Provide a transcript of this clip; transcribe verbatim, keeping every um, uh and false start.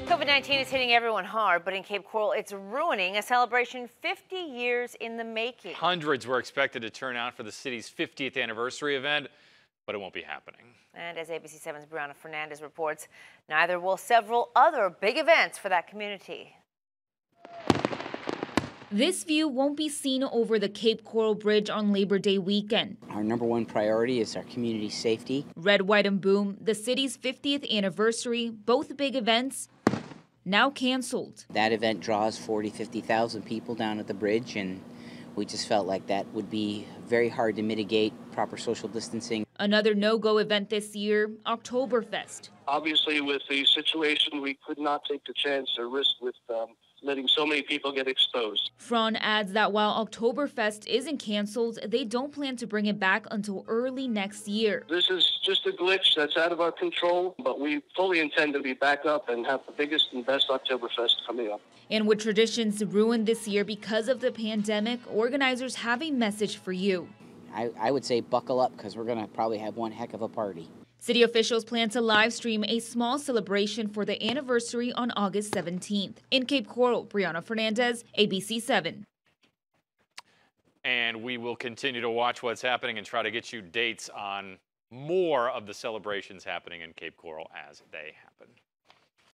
COVID nineteen is hitting everyone hard, but in Cape Coral, it's ruining a celebration fifty years in the making. Hundreds were expected to turn out for the city's fiftieth anniversary event, but it won't be happening. And as A B C seven's Brianna Fernandez reports, neither will several other big events for that community. This view won't be seen over the Cape Coral Bridge on Labor Day weekend. Our number one priority is our community safety. Red, White and Boom, the city's fiftieth anniversary, both big events, now canceled. That event draws forty, fifty thousand people down at the bridge, and we just felt like that would be very hard to mitigate, proper social distancing. Another no-go event this year, Oktoberfest. Obviously, with the situation, we could not take the chance or risk with um, letting so many people get exposed. Fron adds that while Oktoberfest isn't canceled, they don't plan to bring it back until early next year. This is just a glitch that's out of our control, but we fully intend to be back up and have the biggest and best Oktoberfest coming up. And with traditions ruined this year because of the pandemic, organizers have a message for you. I, I would say buckle up, because we're going to probably have one heck of a party. City officials plan to live stream a small celebration for the anniversary on August seventeenth. In Cape Coral, Brianna Fernandez, A B C seven. And we will continue to watch what's happening and try to get you dates on more of the celebrations happening in Cape Coral as they happen.